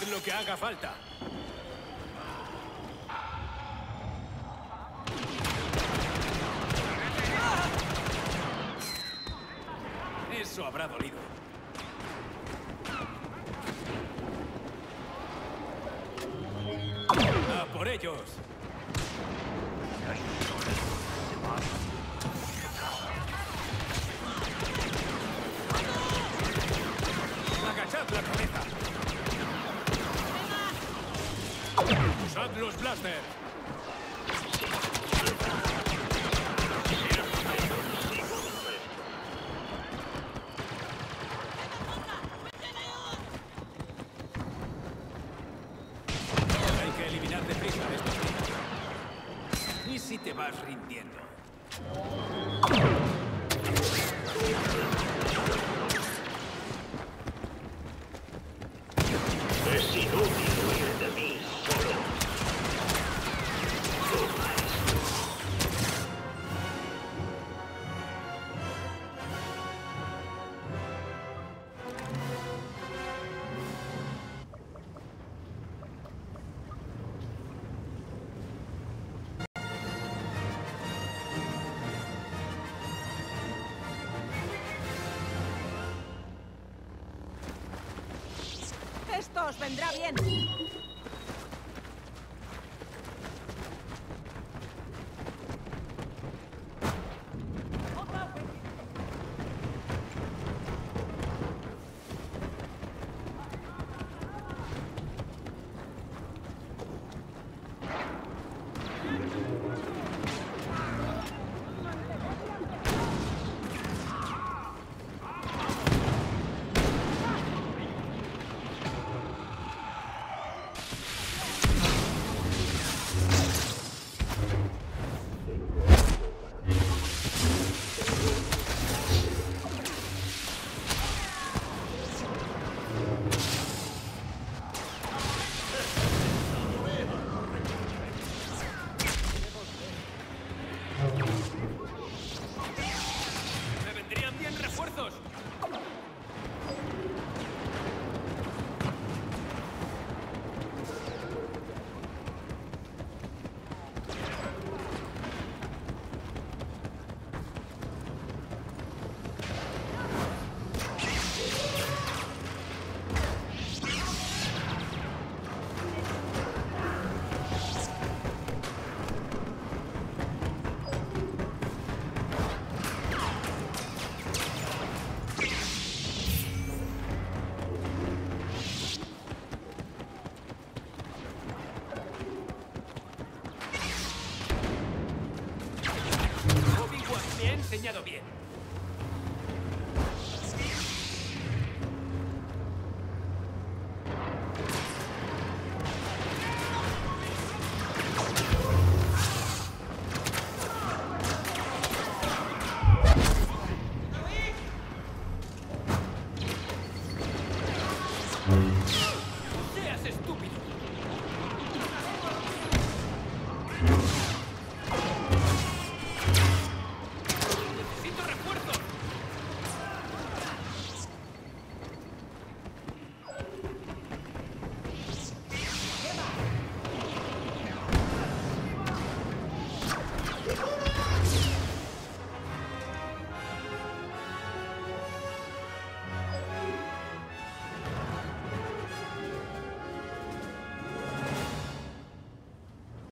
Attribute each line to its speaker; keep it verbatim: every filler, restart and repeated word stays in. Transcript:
Speaker 1: lo que haga falta. Eso habrá dolido. ¡A por ellos! ¡Agachad la cabeza! ¡Usad los blasters! Hay que eliminar deprisa a estos tíos. ¿Y si te vas rindiendo?
Speaker 2: Es inútil huir de mí solo.
Speaker 3: Esto os vendrá bien.
Speaker 1: ¡Me vendrían bien refuerzos! Obi-Wan me ha enseñado bien.
Speaker 2: Mm.